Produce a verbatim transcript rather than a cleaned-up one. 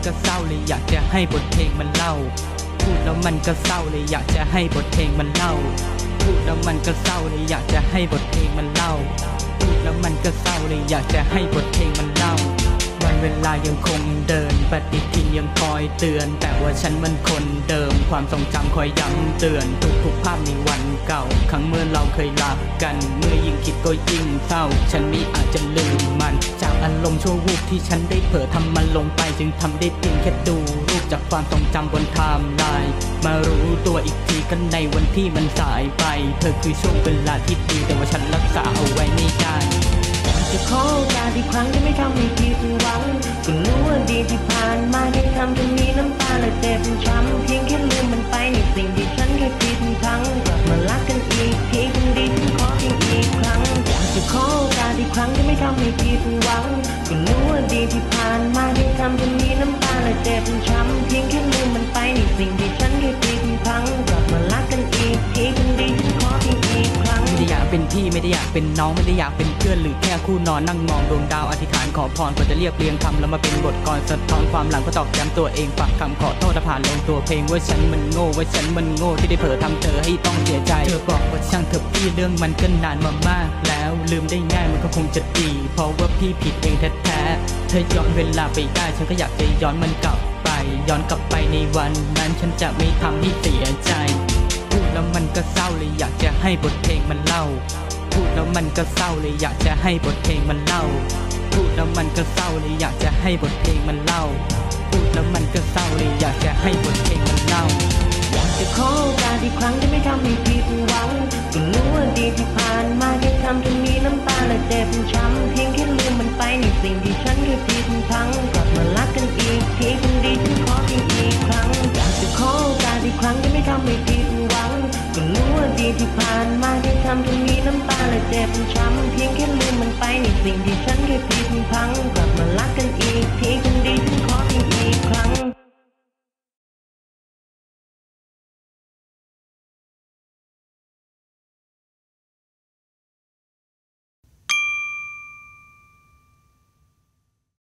ก็เศร้าเลยอยากจะให้บทเพลงมันเล่าพูดแล้วมันก็เศร้าเลยอยากจะให้บทเพลงมันเล่าพูดแล้วมันก็เศร้าเลยอยากจะให้บทเพลงมันเล่าพูดแล้วมันก็เศร้าเลยอยากจะให้บทเพลงมันเล่าวันเวลายังคงเดินปฏิทินยังคอยเตือนแต่ว่าฉันมันคนเดิมความทรงจำคอยย้ำเตือนทุกๆภาพในวันเก่าครั้งเมื่อเราเคยรักกันเมื่อยิ่งคิดก็ยิ่งเศร้าฉันไม่อาจจะลืมมันจากอารมณ์ชั่ววูบที่ฉันได้เผลอทำมันลงไปจึงทำได้เพียงแค่ดูรูปจากความทรงจำบนไทม์ไลน์มารู้ตัวอีกทีกันในวันที่มันสายไปเธอคือช่วงเวลาที่ดีแต่ว่าฉันรักษาเอาไว้ไม่ได้จะขอโอกาสอีกครั้งที่ไม่ทำให้ผิดหวังก็รู้ว่าดีที่ผ่านมาได้ทำจนมีน้ำตาและเจ็บช้ำเพียงแค่ลืมมันไปในสิ่งที่ฉันเคยผิดพลั้งกลับมารักกันอีกทีคงดีฉันขอเพียงอีกครั้งอยากจะขอโอกาสอีกครั้งที่ไม่ทำให้ผิดหวังก็รู้ว่าดีที่ผ่านมาได้ทำจนมีน้ำตาและเจ็บช้ำเพียงแค่ลืมมันไปในสิ่งที่ฉันเคยผิดพลั้งกลับมารักกันอีกทีคงดีฉันขอเพียงอีกครั้งไม่ได้อยากเป็นพี่ไม่ได้อยากเป็นน้องไม่ได้อยากเป็นเพื่อนหรือแค่คู่นอนนั่งมองดวงดาวอธิษฐานขอพรกว่าจะเรียบเรียงคำแล้วมาเป็นบทกลสะท้อนความหลังก็ตอกย้ำตัวเองฝากคำขอโทษผ่านลงตัวเพลงว่าฉันมันโง่ว่าฉันมันโง่ที่ได้เผลอทำเธอให้ต้องเสียใจเธอบอกว่าช่างเถอะพี่เรื่องมันก็นานมามากแล้วลืมได้ง่ายมันก็คงจะดีเพราะว่าพี่ผิดเองแท้ๆเธอย้อนเวลาไปได้ฉันก็อยากจะย้อนมันกลับไปย้อนกลับไปในวันนั้นฉันจะไม่ทำให้เสียใจพูดแล้วมันก็เศร้าเลยอยากจะให้บทเพลงมันเล่าพูดแล้วมันก็เศร้าเลยอยากจะให้บทเพลงมันเล่าพูดแล้วมันก็เศร้าเลยอยากจะให้บทเพลงมันเล่าพูดแล้วมันก็เศร้าเลยอยากจะให้บทเพลงมันเล่าอยากจะขอโอกาสอีกครั้งที่ไม่ทำให้ผิดหวังก็รู้ว่าดีที่ผ่านมาได้ทำจนมีน้ำตาและเจ็บช้ำเพียงแค่ลืมมันไปในสิ่งที่ฉันเคยผิดพลั้งกลับมารักกันอีกทีคงดีฉันขอเพียงอีกครั้งอยากจะขอโอกาสอีกครั้งที่ไม่ทำให้ผิดหวังก็รู้ว่าดีที่ผ่านมาได้ทำจนมีน้ำตาและเจ็บช้ำเพียงแค่ลืมมันไปในสิ่งที่ฉันเคยผิดพลั้ง